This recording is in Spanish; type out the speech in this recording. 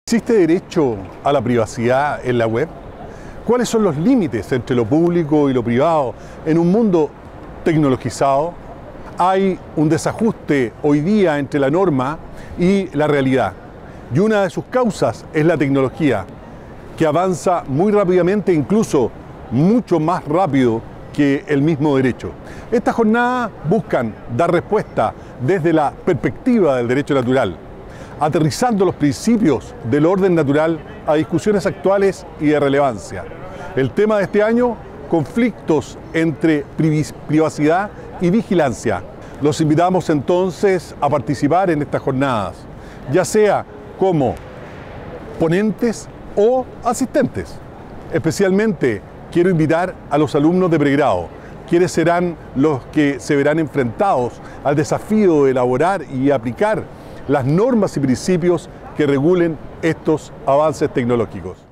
¿Existe derecho a la privacidad en la web? ¿Cuáles son los límites entre lo público y lo privado en un mundo tecnologizado? Hay un desajuste hoy día entre la norma y la realidad. Y una de sus causas es la tecnología, que avanza muy rápidamente, incluso mucho más rápido que el mismo derecho. Estas jornadas buscan dar respuesta desde la perspectiva del derecho natural, aterrizando los principios del orden natural a discusiones actuales y de relevancia. El tema de este año: conflictos entre privacidad y vigilancia. Los invitamos entonces a participar en estas jornadas, ya sea como ponentes o asistentes. Especialmente quiero invitar a los alumnos de pregrado, quienes serán los que se verán enfrentados al desafío de elaborar y aplicar las normas y principios que regulen estos avances tecnológicos.